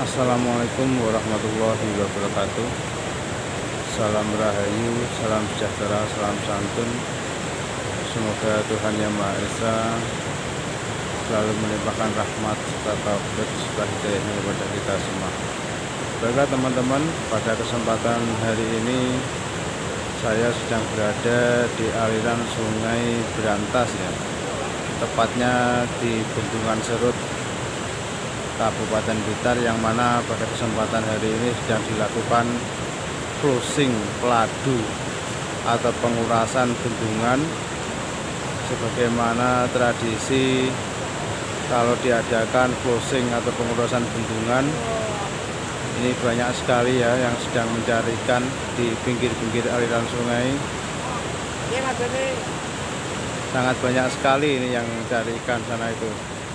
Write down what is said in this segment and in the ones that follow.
Assalamualaikum warahmatullahi wabarakatuh. Salam rahayu, salam sejahtera, salam santun. Semoga Tuhan Yang Maha Esa selalu melimpahkan rahmat serta taufik serta hidayahnya kepada kita semua. Baiklah teman-teman, pada kesempatan hari ini saya sedang berada di aliran Sungai Berantas ya, tepatnya di Bendungan Serut, Kabupaten Blitar, yang mana pada kesempatan hari ini sedang dilakukan closing peladu atau pengurasan bendungan. Sebagaimana tradisi kalau diadakan closing atau pengurasan bendungan, ini banyak sekali ya yang sedang mencari ikan di pinggir-pinggir aliran sungai. Sangat banyak sekali ini yang mencari ikan sana itu.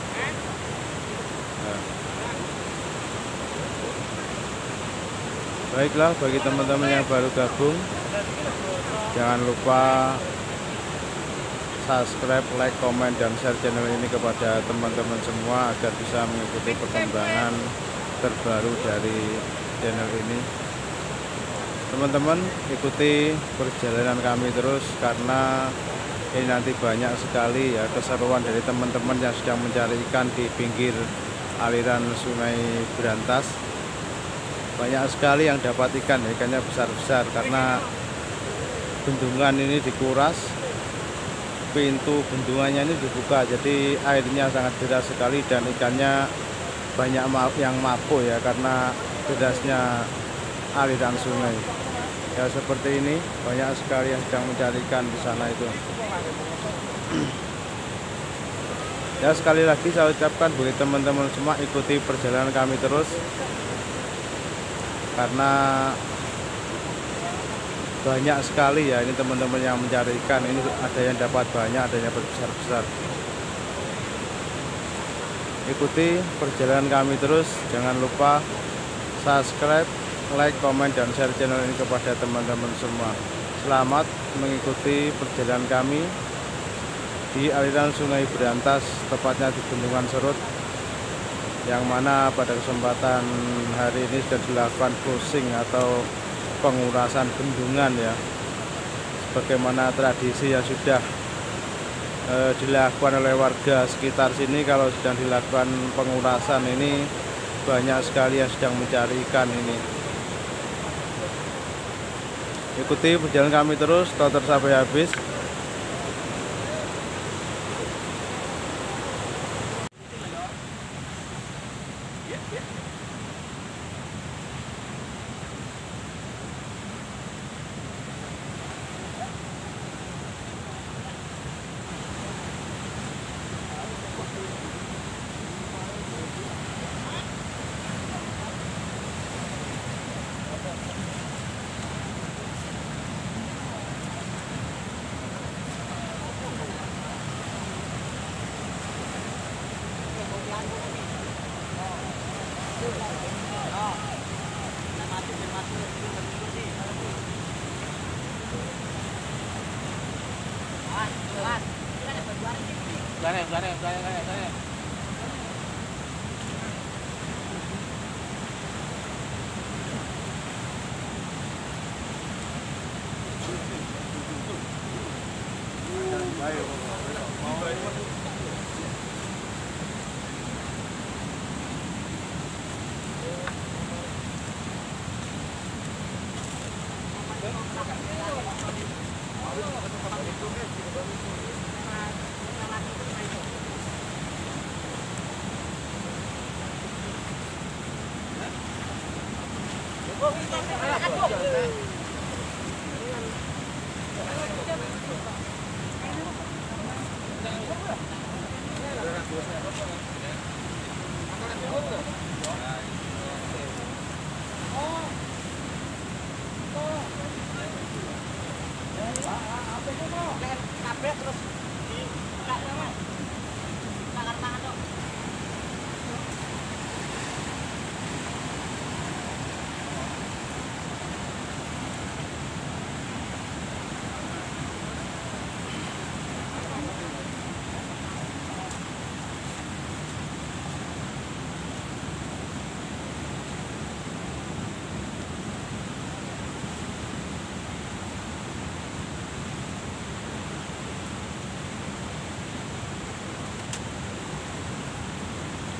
Baiklah, bagi teman-teman yang baru gabung, jangan lupa subscribe, like, komen, dan share channel ini kepada teman-teman semua agar bisa mengikuti perkembangan terbaru dari channel ini. Teman-teman, ikuti perjalanan kami terus karena ini nanti banyak sekali ya keseruan dari teman-teman yang sedang mencari ikan di pinggir aliran Sungai Berantas. Banyak sekali yang dapat ikan, ikannya besar-besar karena bendungan ini dikuras, pintu bendungannya ini dibuka, jadi airnya sangat deras sekali dan ikannya banyak yang mabuk ya karena derasnya aliran sungai. Ya seperti ini, banyak sekali yang sedang mencari ikan di sana itu. Ya sekali lagi saya ucapkan bagi teman-teman semua, ikuti perjalanan kami terus karena banyak sekali ya ini teman-teman yang mencari ikan. Ini ada yang dapat banyak, ada yang besar-besar. Ikuti perjalanan kami terus, jangan lupa subscribe, like, komen, dan share channel ini kepada teman-teman semua. Selamat mengikuti perjalanan kami di aliran Sungai Berantas, tepatnya di Bendungan Serut, yang mana pada kesempatan hari ini sudah dilakukan closing atau pengurasan bendungan ya, sebagaimana tradisi yang sudah dilakukan oleh warga sekitar sini. Kalau sedang dilakukan pengurasan ini, banyak sekali yang sedang mencari ikan ini. Ikuti perjalanan kami terus, tonton sampai habis. Gane.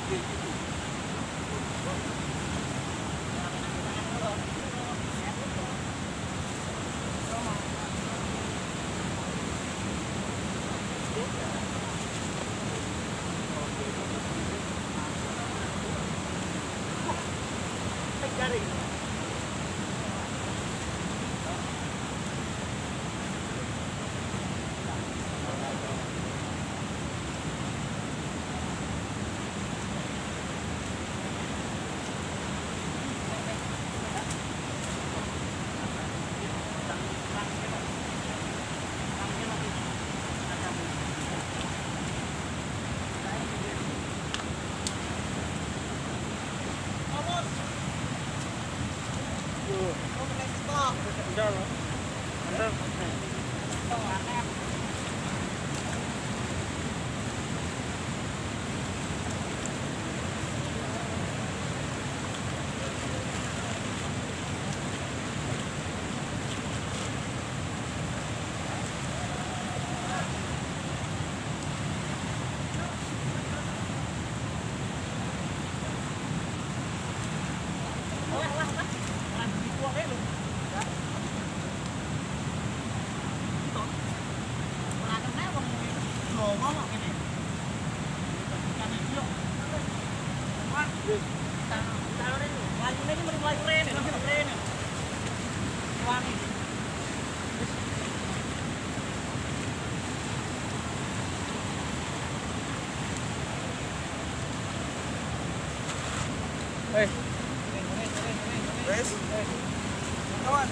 Wes. Kawan.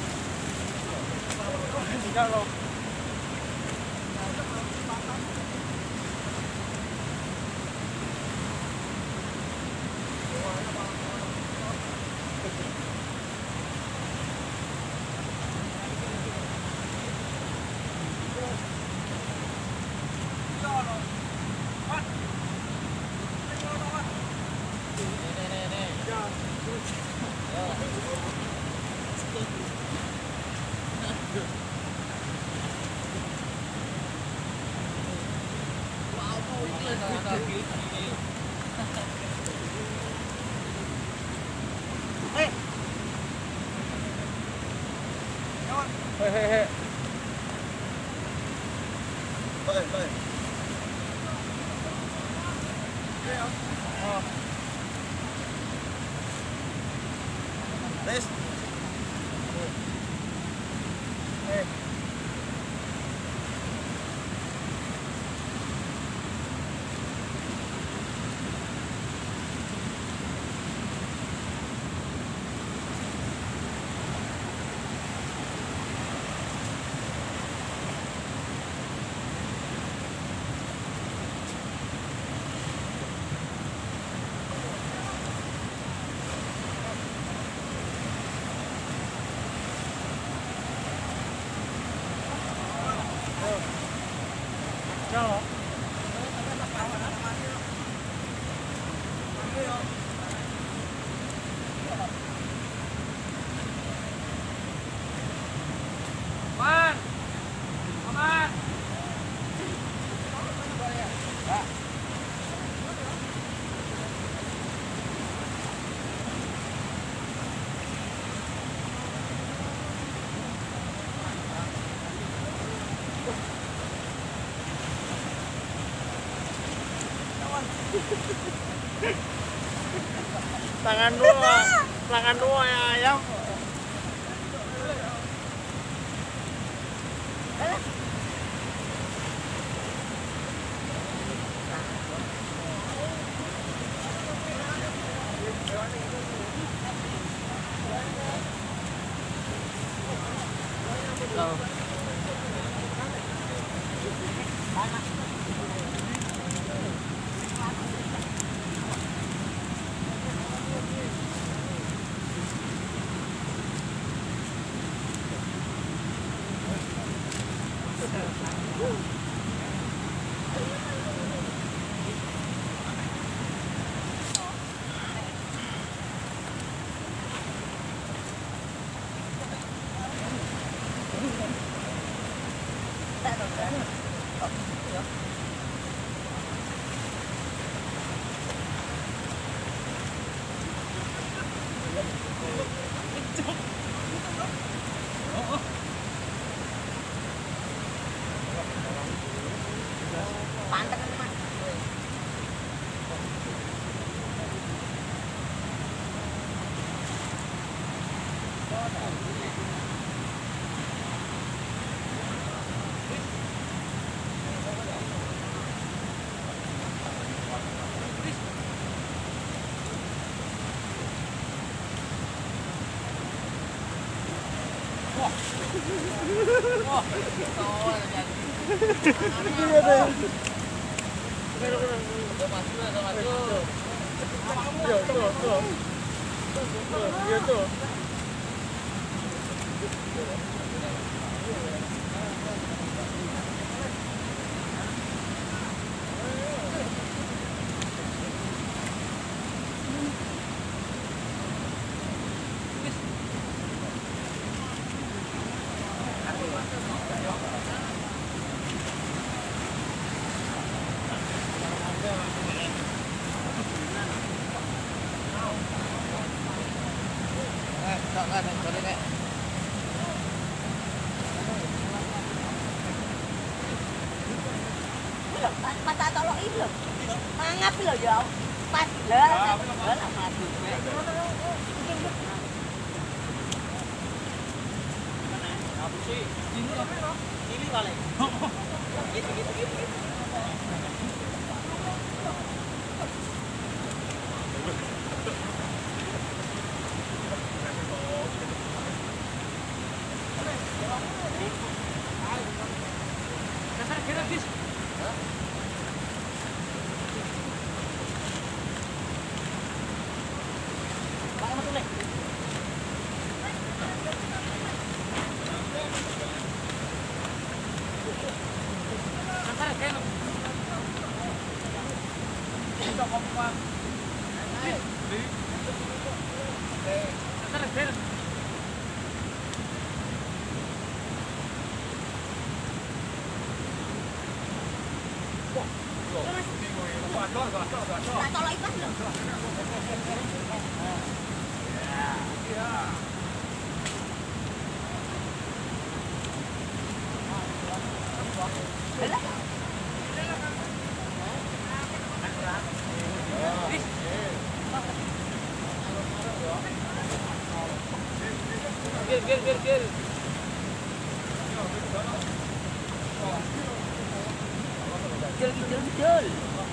Tidak loh. Hei. Boleh. Oh. Res. Tangan dua ya ayam. Mata tolong ini loh. Mangap loh ya. Pas lah. Lah mati. Apa sih? Ini kali. Gitu. Gir. Jul.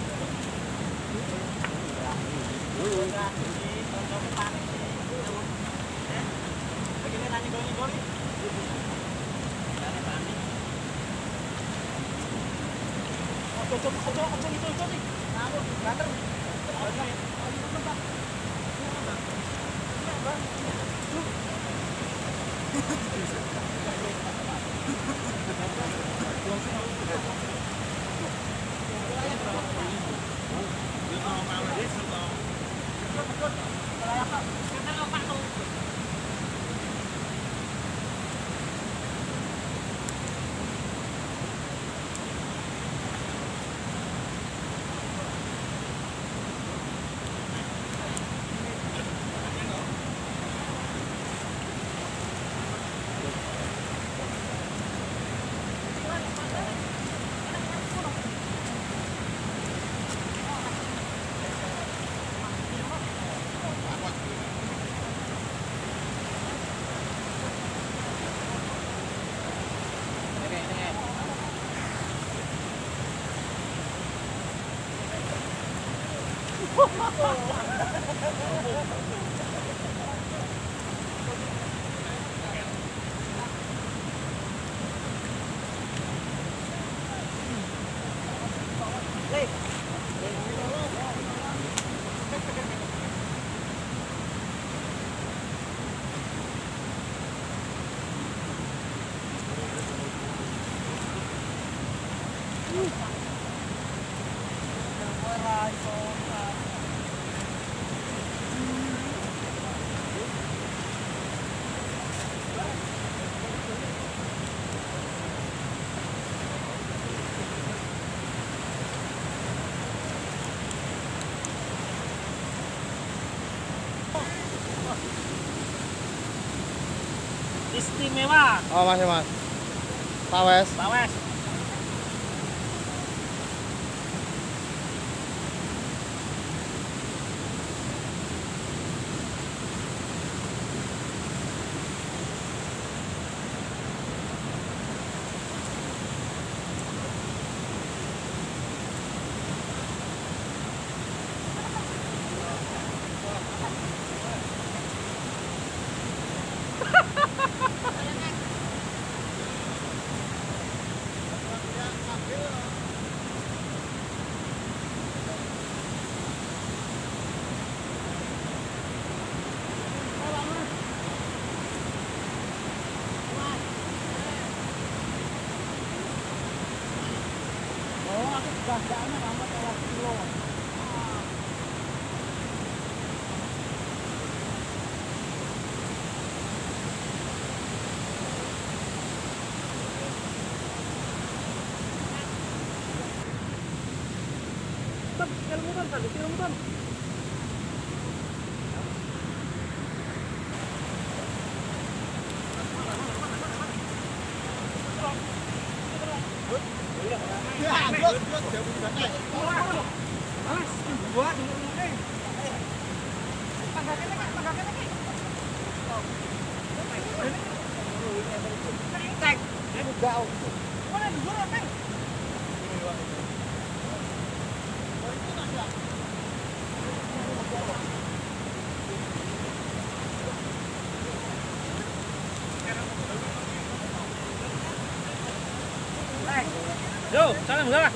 Istimewa. Oh, Mas. Pawes. Yo, sana enggak?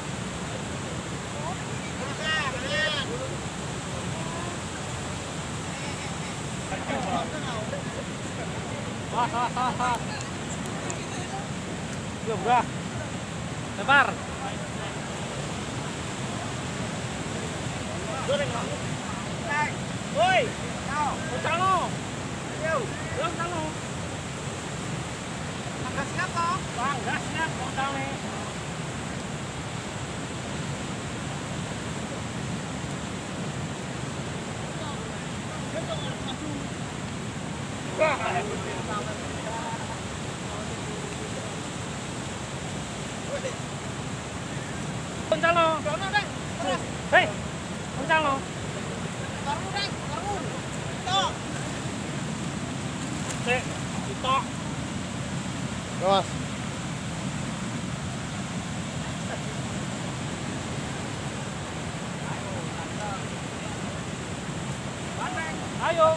Yo, enggak. Lempar. Woi, ucang lo. Yo, ucang lo. Enggak siap toh? Bang, enggak siap ucang nih. Ucang lo. Hei, ucang lo. Tok. Awas. Ayo.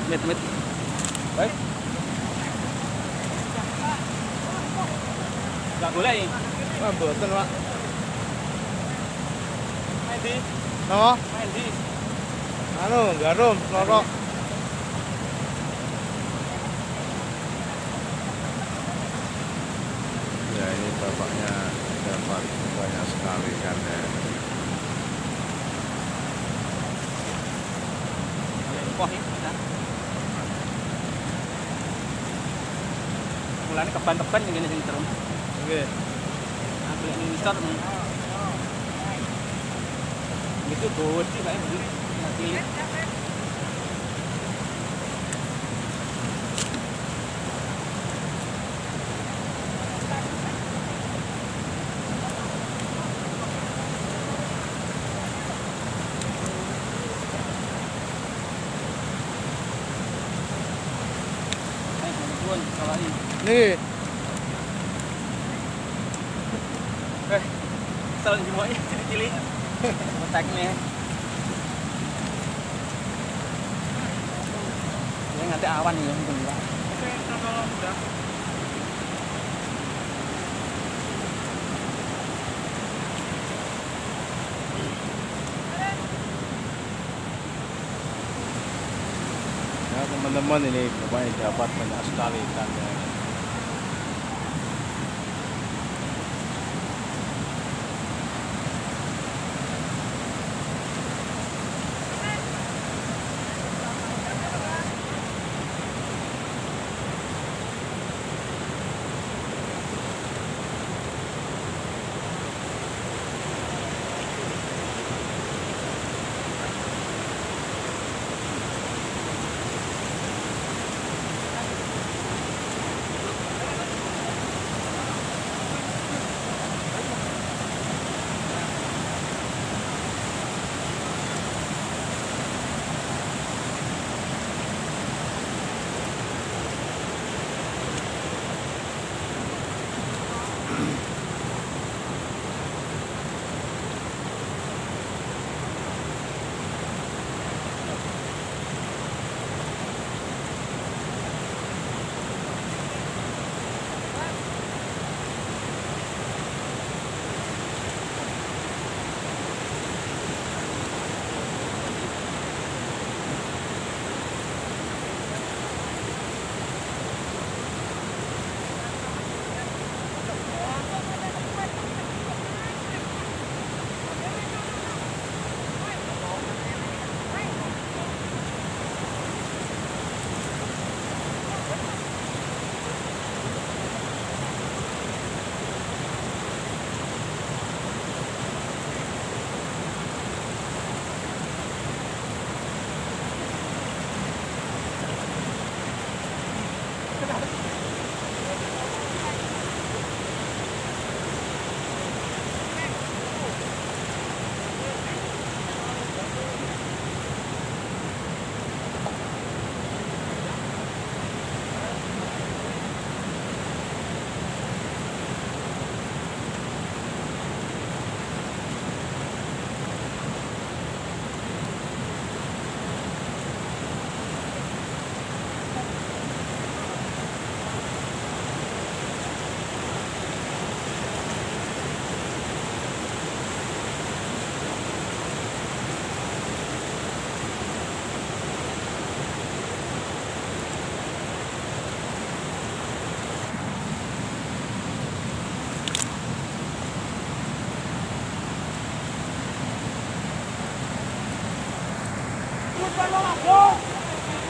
Mit. Baik. Gak boleh ini. Wah, mboten, Pak. Main di. Napa? Main di. Anu, garum, lorok. Ya, ini bapaknya dapat banyak sekali kan ya. Wah, ini. Mulane keban-keban ngene sing terus. Nggih. Ambil ini misor. Itu bos sih kayak begini. Nanti Nggih. salah semuanya cilik-cilik. Otaknya. Ini nganti awan ya mungkin Pak. Oke, kalau udah. Ya, teman-teman, ini bapaknya dapat banyak sekali ikan ya.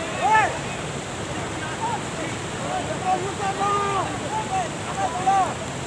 Hey!